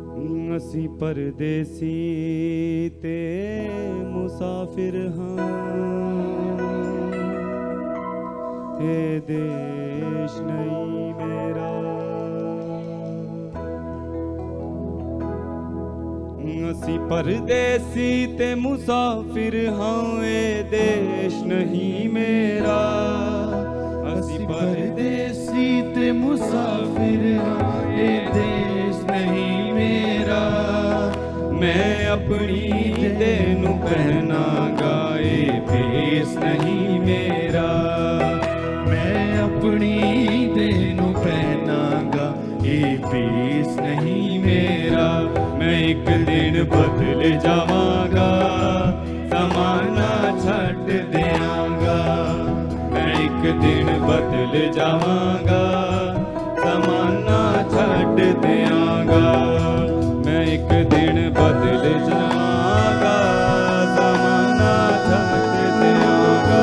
असी परदेसी ते मुसाफिर हाँ, ते देश नहीं मेरा। असी परदेसी ते मुसाफिर हाँ, ए देश नहीं मेरा। असी परदेसी ते मुसाफिर हाँ, ए देश नहीं मेरा। मैं अपनी तेनू पहनागा, ए भेस नहीं मेरा। मैं अपनी तेनू पहनागा, ए भेस नहीं मेरा। मैं एक दिन बदल जावांगा, ज़माना छड्ड देआंगा। मैं एक दिन बदल जावांगा, ज़माना छड्ड देआंगा। मैं एक दिन बदल जावांगा, ज़माना छड्ड देआंगा।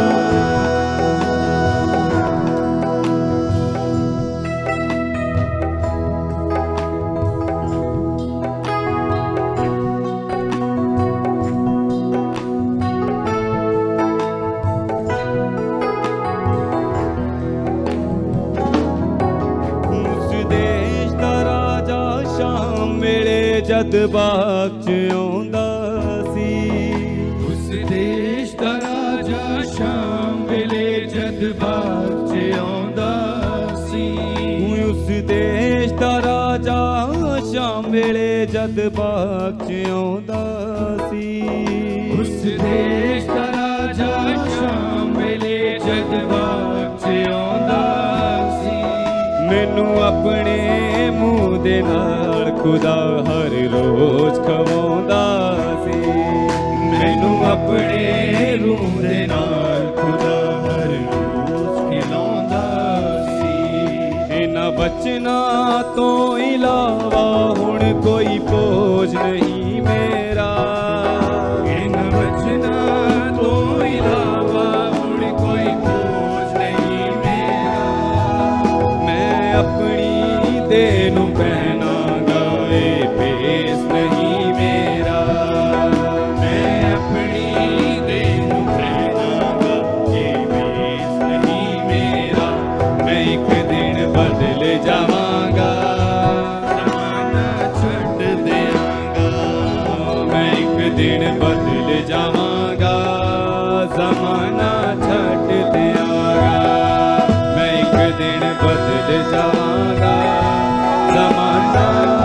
जद बाग च आउंदा सी, उस देश दा राजा शाम वेले जद बाग च आउंदा सी। उस देश दा राजा शाम वेले जद बाग च आउंदा सी। उस देश दा राजा शाम वेले जद बाग च आउंदा सी। मैनू अपने मुंह दे नाल खुदा हर रोज खवाउंदा सी। मैनू अपने रूह दे नाल खुदा हर रोज खिलाउंदा सी। इन्हां बचना तो इलावा हुण कोई बोझ नहीं मेरा। इन्हां बचना तो इलावा हुण कोई बोझ नहीं मेरा। मैं अपनी तेनू पहनागा, ए भेस नहीं मेरा। मैं अपनी तेनू पहनागा, ए भेस नहीं मेरा। मैं एक दिन बदल जावांगा, ज़माना छड्ड देआंगा। मैं एक दिन बदल जावांगा, ज़माना छड्ड देआंगा। मैं एक दिन बदल जावांगा, ज़माना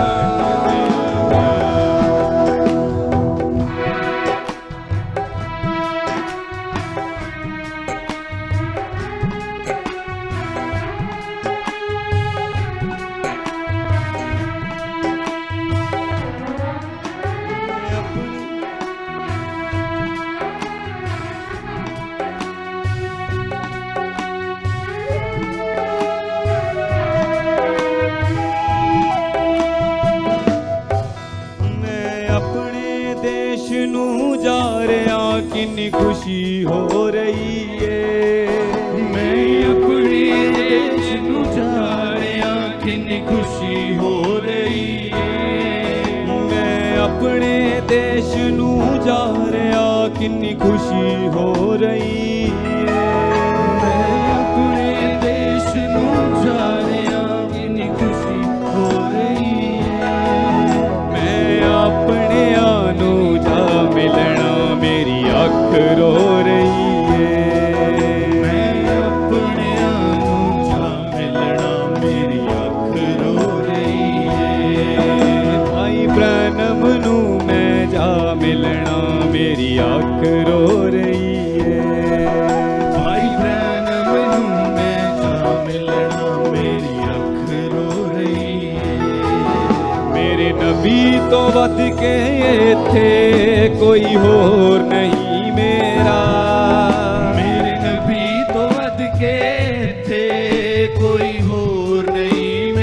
जा रहा, कितनी खुशी हो रही है। मैं अपने देश नू जा रहा, कितनी खुशी हो रही है। मैं अपने देश नू जा रहा, कितनी खुशी हो रही है। मैं अपने देश नू जा रहा, कितनी खुशी हो रही है। मैं अपने आनू जा मिलना, मेरी अख रो रही है। मैं अपने आनू जा मिलना, मेरी अख रो रही है। भाई ब्रैनम नू मैं जा मिलना, मेरी अख रो रही है। भाई ब्रैनम नू मैं जा मिलना, मेरी अख रो रही है। मेरे नबी तो वध के थे कोई होर नहीं मेरा। मेरे नबी तो वध के थे कोई होर नहीं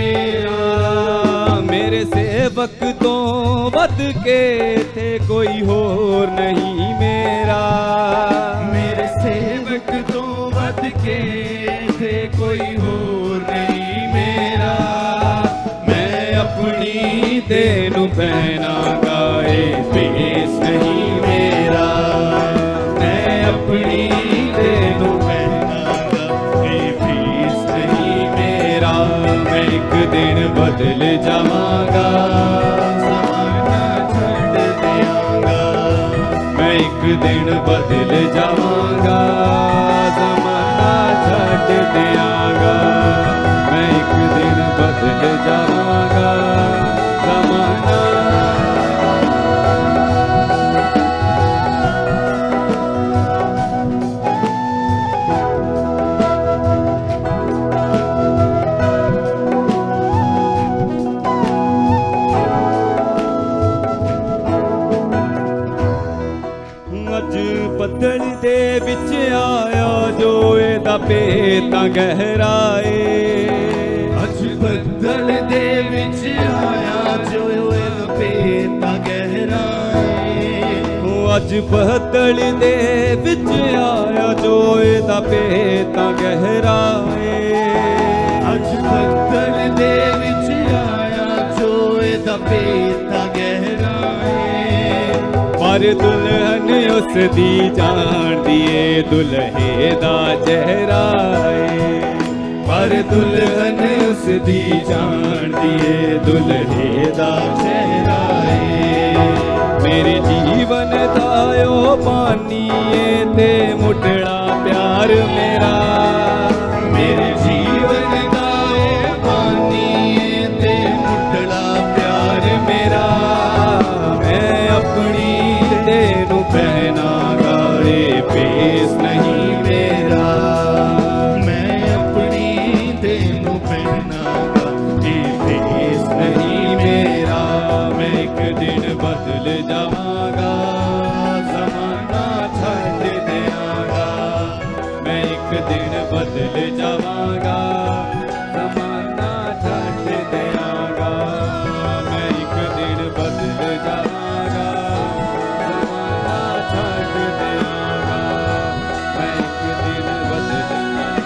मेरा। मेरे सेवक तो वध के थे कोई होर नहीं मेरा। मेरे सेवक तो वध के थे कोई होर नहीं मेरा। मैं अपनी तेनू पहनागा ए भेस नहीं मेरा, मैं अपनी तेनू पहनागा ए भेस नहीं मेरा। मैं एक दिन बदल जावांगा ज़माना छड्ड दियांगा, मैं एक दिन बदल जावांगा ज़माना छड्ड दियांगा, मैं एक दिन बदल जावांगा ज़माना। अज बदल दे विच आया जो एदा भेता गहरा ए, अज बदल दे विच आया जो एदा भेता गहरा ए, अज बदल दे विच आया जो एदा भेता गहरा ए, अज बदल दे विच आया जो एदा भेता गहरा ए। पर दुल्हन उस दी जान दिए दुल्हे दा चेहरा ए, पर दुल्हन उस दी जान दिए दुल्हे दा चेहरा ए। मेरे जीवन दा ओ पानी ए ते मुटड़ा प्यार मेरा, मेरे जीवन दा ओ पानी ए ते मुटड़ा प्यार मेरा। मैं अपनी तेनू पहनागा ए भेस नहीं मेरा, मैं अपनी तेनू पहनागा ए भेस नहीं मेरा। मैं एक दिन बदल जावांगा ज़माना छड्ड दियांगा, मैं एक दिन बदल जावांगा ज़माना छड्ड दियांगा, मैं एक दिन बदल जावांगा ज़माना छड्ड दियांगा, मैं एक दिन बदल जावांगा।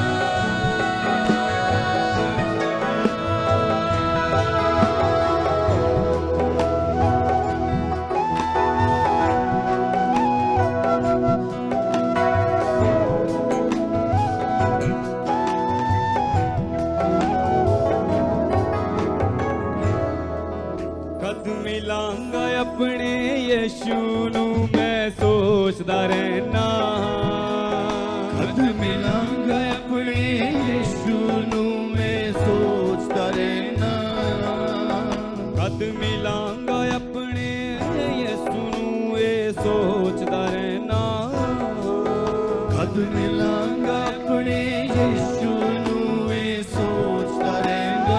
कद मिलांगा अपने यीशु नू मैं सोचदा रहना, कद मिलांगा अपने यीशु नू मैं सोचदा रहना, कद मिलांगा अपने यीशु नू ए सोचदा रहना, कद मिलांगा अपने यीशु नू ए सोचदा रहना।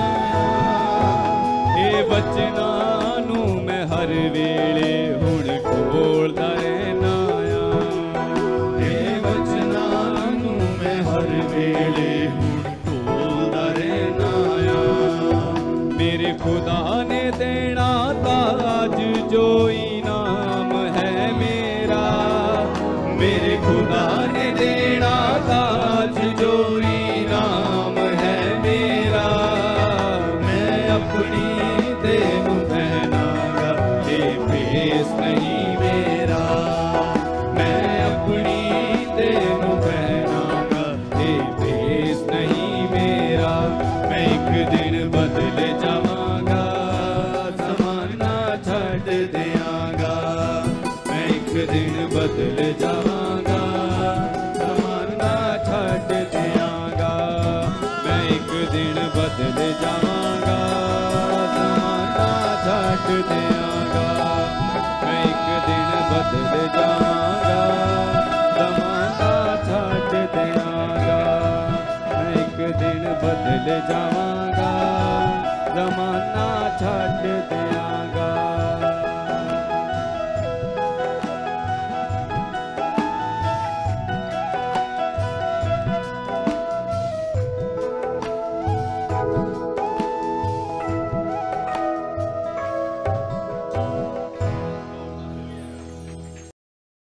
ए बचना नू मैं हर वेले हुण खोलदा रहना आ, ए वचना नू मैं हर वेले हुण टोलदा रहना आ। मेरे खुदा ने देना ताज जो इनाम है मेरा, मेरे खुदा ने देना ताज जो इनाम है मेरा। मैं अपनी तेनू पहनागा ए भेस नहीं मेरा, मैं अपनी तेनू पहनागा ए भेस नहीं मेरा। मैं एक दिन बदल जावांगा ज़माना छड्ड दियांगा, मैं एक दिन बदल जावांगा ज़माना छड्ड दियांगा, मैं एक दिन बदल जावांगा ज़माना छड्ड दियांगा, मैं एक दिन बदल जावांगा ज़माना छड्ड दियांगा, मैं एक दिन बदल जावांगा ज़माना छड्ड